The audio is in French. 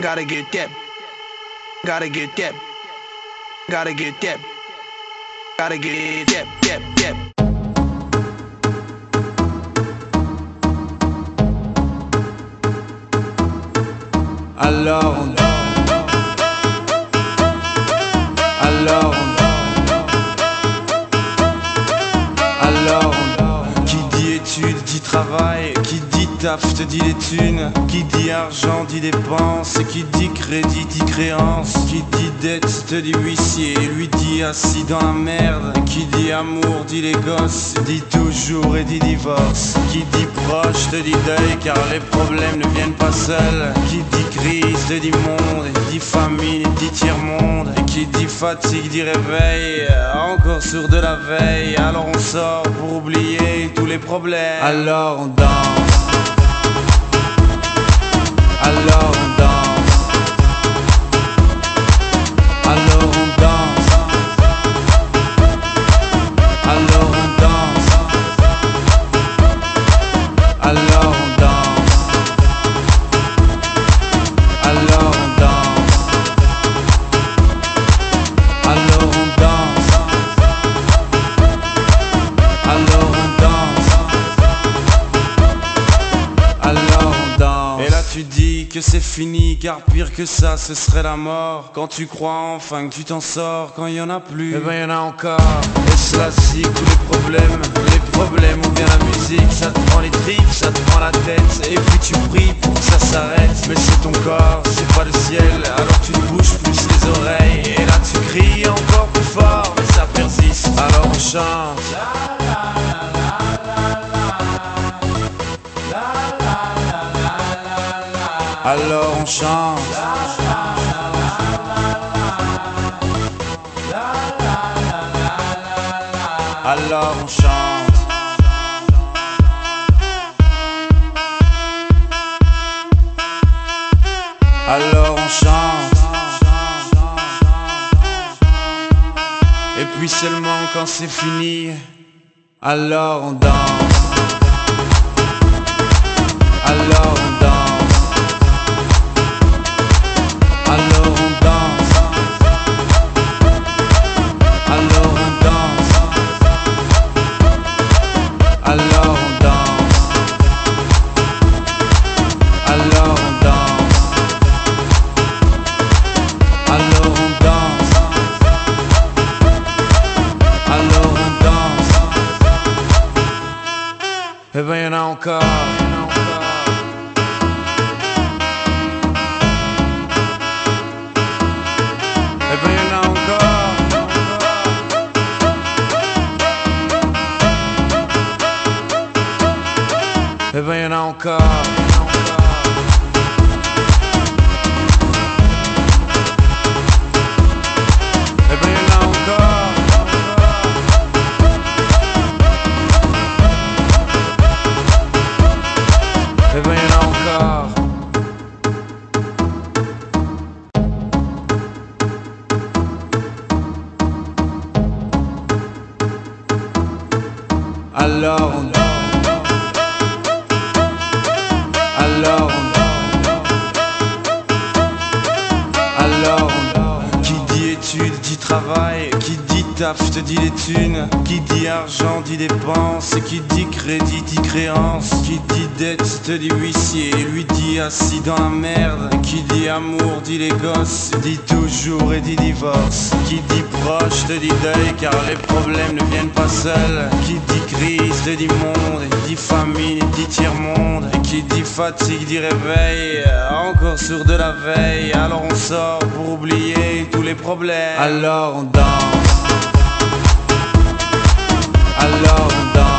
Gotta get that. Gotta get that. Gotta get that. Gotta get that. Alors on qui dit études dit travail, qui dit taf te dit les thunes, qui dit argent dit dépenses, qui dit crédit dit créance, qui dit dette te dit huissier, lui dit assis dans la merde, qui dit amour dit les gosses, dit toujours et dit divorce, qui dit proche te dit deuil car les problèmes ne viennent pas seuls, qui dit crise te dit monde, dit famine dit tiers-monde, et qui dit fatigue dit réveil, encore sourd de la veille, alors on sort pour oublier tous les problèmes, alors on danse, alors on danse, alors on danse, alors on danse, alors on danse, alors on danse, alors on danse, alors on danse, alors on danse. Et là tu dis que c'est fini, car pire que ça ce serait la mort. Quand tu crois enfin que tu t'en sors, quand il y en a plus, eh ben y en a encore. Et cela si tous les problèmes ou bien la musique, ça te prend les tripes, ça te prend la tête, et puis tu pries pour que ça s'arrête. Mais c'est ton corps, c'est pas le ciel, alors tu te bouges plus les oreilles, et là tu cries encore plus fort, mais ça persiste, alors on chante. Alors on chante. Alors on chante. Alors on chante. Et puis seulement quand c'est fini, alors on danse. Alors on danse. Alors on danse, alors on danse, alors on danse, alors on danse, alors on danse, alors on danse. Eh ben y'en a encore. Eh ben y'en a encore. Eh ben y'en a encore. Eh ben y'en a encore. Alors on qui dit études dit travail, qui dit taf te dit les thunes, qui dit argent dit dépenses, qui dit crédit dit créance, qui dit dette te dit huissier, lui dit assis dans la merde, qui dit amour dit les gosses, dit toujours et dit divorce, qui dit proche te dit deuil car les problèmes ne viennent pas seuls, qui dit crise te dit monde, dit famine dit tiers-monde, et qui dit fatigue dit réveil, encore sourd de la veille, alors on sort pour oublier tous les problèmes, alors on danse, alors on danse.